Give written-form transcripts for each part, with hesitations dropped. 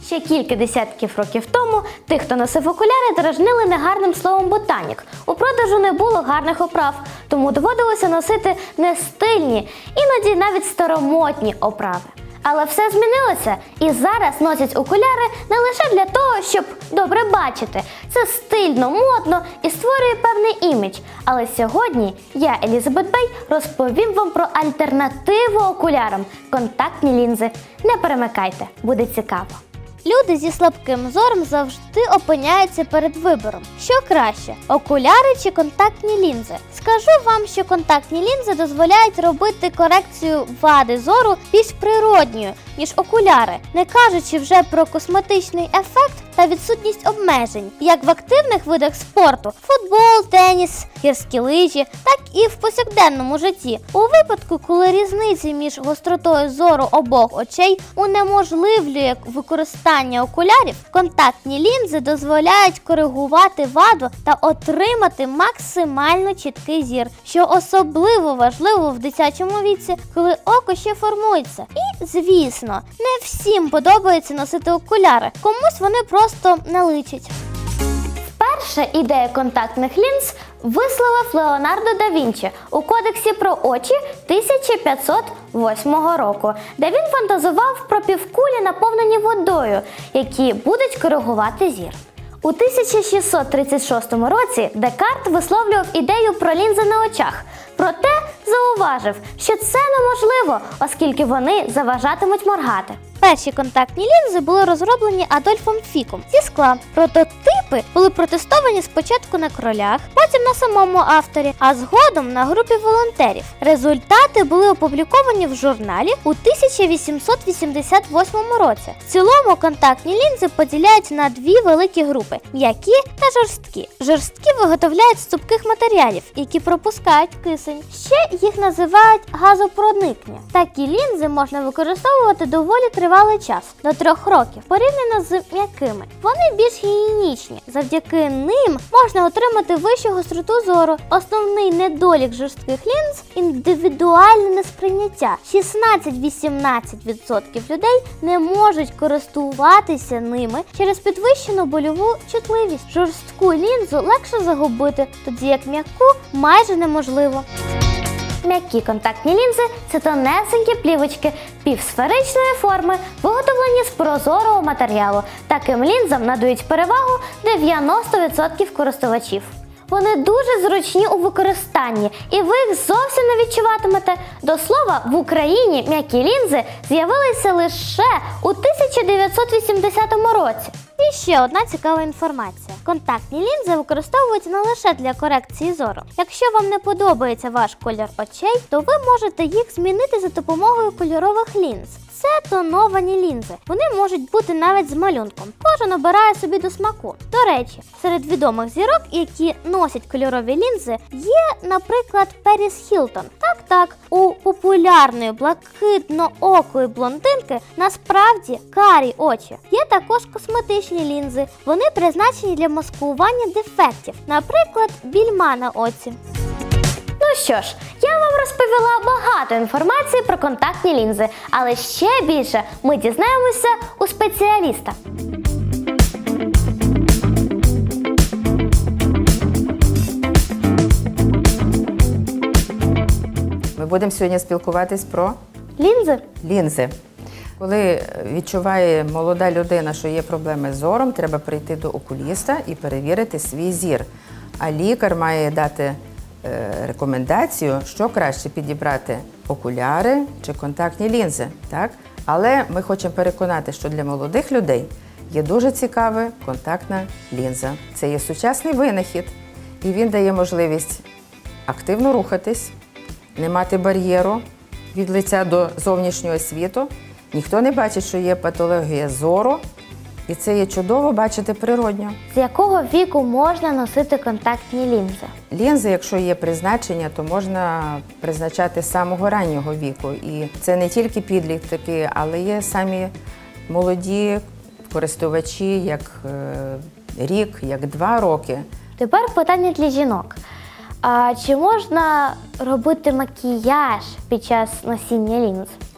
Ще кілька десятків років тому тих, хто носив окуляри, дражнили негарним словом «ботанік». У продажу не було гарних оправ, тому доводилося носити нестильні, іноді навіть старомодні оправи. Але все змінилося, і зараз носять окуляри не лише для того, щоб добре бачити. Це стильно, модно і створює певний імідж. Але сьогодні я, Елізабет Бей, розповім вам про альтернативу окулярам – контактні лінзи. Не перемикайте, буде цікаво. Люди зі слабким зором завжди опиняються перед вибором. Що краще – окуляри чи контактні лінзи? Скажу вам, що контактні лінзи дозволяють робити корекцію вади зору більш природньою, ніж окуляри, не кажучи вже про косметичний ефект та відсутність обмежень, як в активних видах спорту – футбол, теніс, гірські лижі, так і в повсякденному житті. У випадку, коли різниці між гостротою зору обох очей унеможливлює використання окулярів, контактні лінзи дозволяють коригувати ваду та отримати максимально чіткий зір, що особливо важливо в дитячому віці, коли око ще формується. І, звісно, не всім подобається носити окуляри, комусь вони просто не личать. Перша ідея контактних лінз висловив Леонардо да Вінчі у Кодексі про очі 1508 року, де він фантазував про півкулі, наповнені водою, які будуть коригувати зір. У 1636 році Декарт висловлював ідею про лінзи на очах, проте зауважив, що це неможливо, оскільки вони заважатимуть моргати. Перші контактні лінзи були розроблені Адольфом Фіком зі скла. Прототипи були протестовані спочатку на кролях, потім на самому авторі, а згодом на групі волонтерів. Результати були опубліковані в журналі у 1888 році. В цілому контактні лінзи поділяють на дві великі групи – м'які та жорсткі. Жорсткі виготовляють з цупких матеріалів, які пропускають кисень. Ще їх називають газопроникні. Такі лінзи можна використовувати доволі тривалий час – до 3 років, порівняно з м'якими. Вони більш гігієнічні. Завдяки ним можна отримати вищу гостроту зору. Основний недолік жорстких лінз – індивідуальне несприйняття. 16-18% людей не можуть користуватися ними через підвищену больову чутливість. Жорстку лінзу легше загубити, тоді як м'яку майже неможливо. М'які контактні лінзи – це тонесенькі плівочки півсферичної форми, виготовлені з прозорого матеріалу. Таким лінзам надають перевагу 90% користувачів. Вони дуже зручні у використанні, і ви їх зовсім не відчуватимете. До слова, в Україні м'які лінзи з'явилися лише у 1980 році. І ще одна цікава інформація. Контактні лінзи використовуються не лише для корекції зору. Якщо вам не подобається ваш колір очей, то ви можете їх змінити за допомогою кольорових лінз. Це тоновані лінзи. Вони можуть бути навіть з малюнком. Кожен обирає собі до смаку. До речі, серед відомих зірок, які носять кольорові лінзи, є, наприклад, Періс Хілтон. Так, у популярної блакитно-окої блондинки насправді карі очі. Є також косметичні лінзи. Вони призначені для маскування дефектів, наприклад, більма на оці. Ну що ж, я вам розповіла багато інформації про контактні лінзи, але ще більше ми дізнаємося у спеціаліста. Ми будемо сьогодні спілкуватись про Лінзи. Коли відчуває молода людина, що є проблеми з зором, треба прийти до окуліста і перевірити свій зір. А лікар має дати рекомендацію, що краще підібрати – окуляри чи контактні лінзи. Так? Але ми хочемо переконати, що для молодих людей є дуже цікава контактна лінза. Це є сучасний винахід, і він дає можливість активно рухатись, не мати бар'єру від лиця до зовнішнього світу. Ніхто не бачить, що є патологія зору, і це є чудово бачити природньо. З якого віку можна носити контактні лінзи? Лінзи, якщо є призначення, то можна призначати з самого раннього віку. І це не тільки підлітки, але є самі молоді користувачі, як рік, як 2 роки. Тепер питання для жінок. А чи можна робити макіяж під час носіння лінз?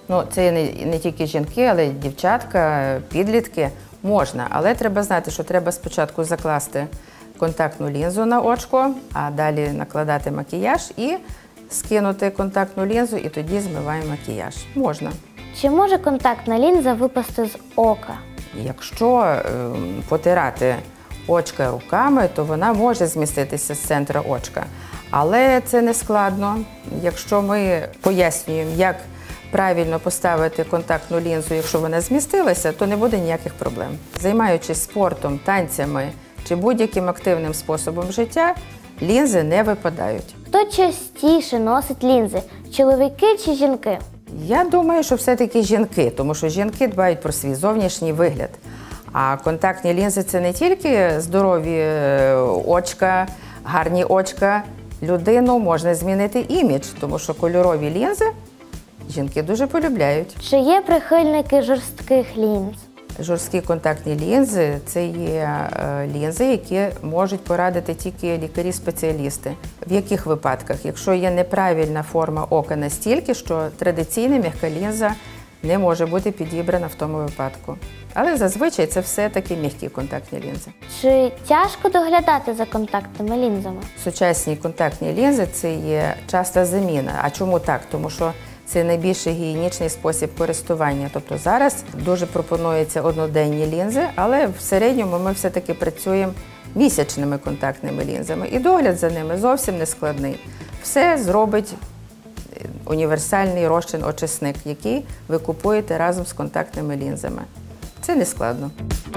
Ну, це не тільки жінки, але й дівчатка, підлітки можна. Але треба знати, що треба спочатку закласти контактну лінзу на очко, а далі накладати макіяж і скинути контактну лінзу, і тоді змиваємо макіяж. Можна. Чи може контактна лінза випасти з ока? Якщо потирати очка руками, то вона може зміститися з центра очка. Але це не складно. Якщо ми пояснюємо, як правильно поставити контактну лінзу, якщо вона змістилася, то не буде ніяких проблем. Займаючись спортом, танцями чи будь-яким активним способом життя, лінзи не випадають. Хто частіше носить лінзи? Чоловіки чи жінки? Я думаю, що все-таки жінки, тому що жінки дбають про свій зовнішній вигляд. А контактні лінзи – це не тільки здорові очка, гарні очка. Людину можна змінити імідж, тому що кольорові лінзи жінки дуже полюбляють. Чи є прихильники жорстких лінз? Жорсткі контактні лінзи – це є лінзи, які можуть порадити тільки лікарі-спеціалісти. В яких випадках? Якщо є неправильна форма ока настільки, що традиційна м'яка лінза не може бути підібрана в тому випадку. Але зазвичай це все-таки м'які контактні лінзи. Чи тяжко доглядати за контактними лінзами? Сучасні контактні лінзи – це є часта заміна. А чому так? Тому що це найбільш гігієнічний спосіб користування. Тобто зараз дуже пропонуються одноденні лінзи, але в середньому ми все-таки працюємо місячними контактними лінзами. І догляд за ними зовсім не складний. Все зробить універсальний розчин-очисник, який ви купуєте разом з контактними лінзами. Це не складно.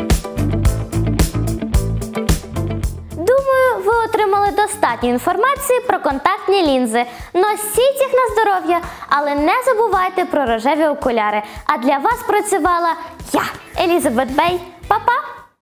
Думаю, ви отримали достатньо інформації про контактні лінзи. Носіть їх на здоров'я, але не забувайте про рожеві окуляри. А для вас працювала я, Елізабет Бей. Па-па!